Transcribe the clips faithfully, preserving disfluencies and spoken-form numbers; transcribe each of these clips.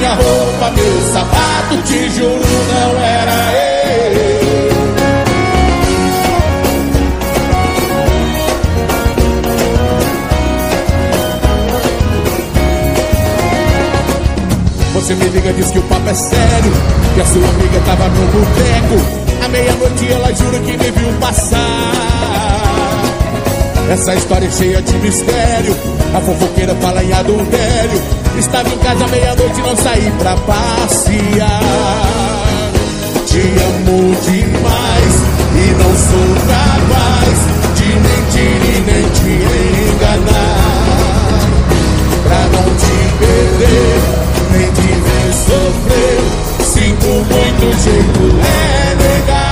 minha roupa, meu sapato, te juro, não era eu. Você me liga, diz que o papo é sério, que a sua amiga tava no boteco. À meia-noite ela jura que me viu passar. Essa história é cheia de mistério, a fofoqueira fala em adultério. Estava em casa à meia-noite e não saí pra passear. Te amo demais e não sou capaz de mentir e nem te enganar. Pra não te perder, nem te ver sofrer, sinto muito, jeito é negar.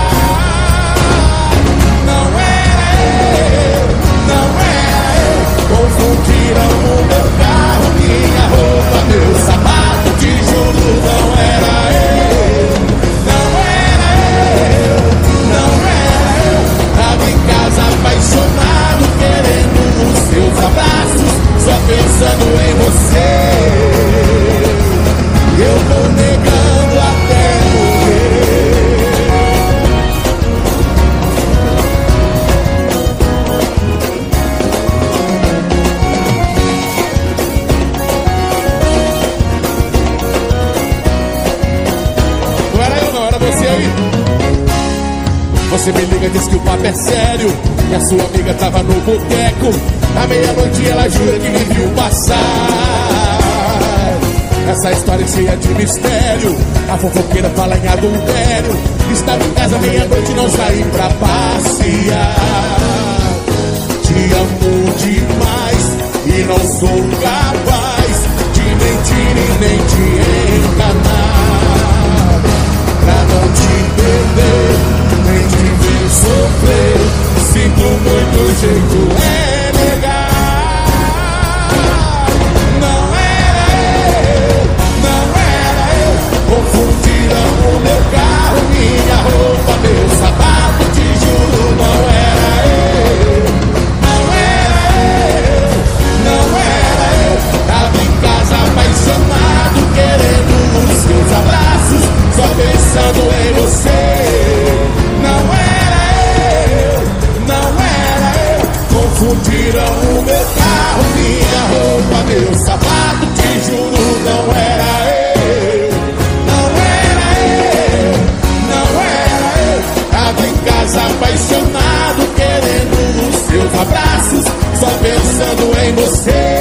Não era eu, não era eu. Confundiram o meu carro, minha roupa, meu sapato, te juro, não era eu. Não era eu, não era eu. Tava em casa apaixonado, querendo os seus abraços, só pensando em você. Eu vou negando até morrer. Não era eu, não, era você aí. Você me liga, diz que o papo é sério, que a sua amiga tava no boteco. À meia-noite ela jura que me viu passar. Essa história é cheia de mistério, a fofoqueira fala em adultério. Estava em casa meia-noite e não saí pra passear. Te amo demais e não sou capaz de mentir e nem te enganar. Pra não te perder, nem te ver sofrer, sinto muito, jeito é negar. Confundiram o meu carro, minha roupa, meu sapato, te juro, não era eu. Não era eu, não era eu. Tava em casa apaixonado, querendo os seus abraços, só pensando em você. Não era eu, não era eu. Confundiram o meu carro, minha roupa, meu sapato, te juro, não era eu. Apaixonado, querendo os seus abraços, só pensando em você.